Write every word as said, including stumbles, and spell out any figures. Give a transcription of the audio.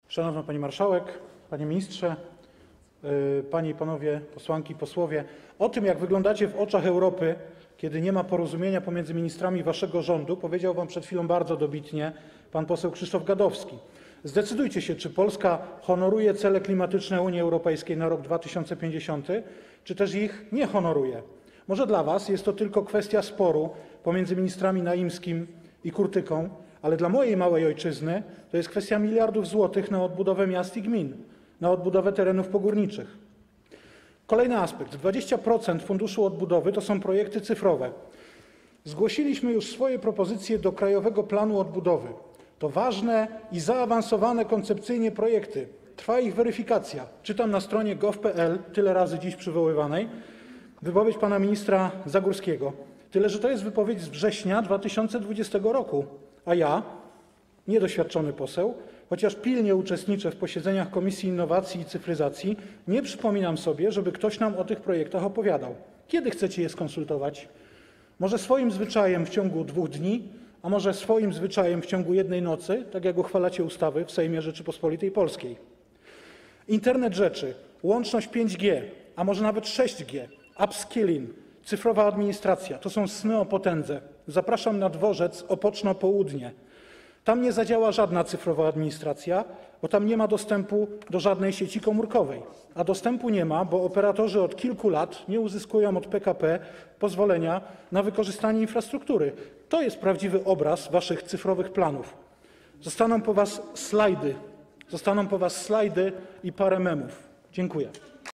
Szanowna Pani Marszałek, Panie Ministrze, Panie i Panowie Posłanki i Posłowie, o tym, jak wyglądacie w oczach Europy, kiedy nie ma porozumienia pomiędzy ministrami Waszego rządu, powiedział Wam przed chwilą bardzo dobitnie pan poseł Krzysztof Gadowski. Zdecydujcie się, czy Polska honoruje cele klimatyczne Unii Europejskiej na rok dwa tysiące pięćdziesiąty, czy też ich nie honoruje. Może dla Was jest to tylko kwestia sporu pomiędzy ministrami Naimskim i Kurtyką, ale dla mojej małej ojczyzny to jest kwestia miliardów złotych na odbudowę miast i gmin, na odbudowę terenów pogórniczych. Kolejny aspekt. dwadzieścia procent funduszu odbudowy to są projekty cyfrowe. Zgłosiliśmy już swoje propozycje do Krajowego Planu Odbudowy. To ważne i zaawansowane koncepcyjnie projekty. Trwa ich weryfikacja. Czytam na stronie gov kropka p l, tyle razy dziś przywoływanej, wypowiedź pana ministra Zagórskiego. Tyle, że to jest wypowiedź z września dwa tysiące dwudziestego roku, a ja, niedoświadczony poseł, chociaż pilnie uczestniczę w posiedzeniach Komisji Innowacji i Cyfryzacji, nie przypominam sobie, żeby ktoś nam o tych projektach opowiadał. Kiedy chcecie je skonsultować? Może swoim zwyczajem w ciągu dwóch dni, a może swoim zwyczajem w ciągu jednej nocy, tak jak uchwalacie ustawy w Sejmie Rzeczypospolitej Polskiej. Internet rzeczy, łączność pięć G, a może nawet sześć G, upskilling, cyfrowa administracja, to są sny o potędze. Zapraszam na dworzec Opoczno Południe. Tam nie zadziała żadna cyfrowa administracja, bo tam nie ma dostępu do żadnej sieci komórkowej. A dostępu nie ma, bo operatorzy od kilku lat nie uzyskują od P K P pozwolenia na wykorzystanie infrastruktury. To jest prawdziwy obraz waszych cyfrowych planów. Zostaną po was slajdy, zostaną po was slajdy i parę memów. Dziękuję.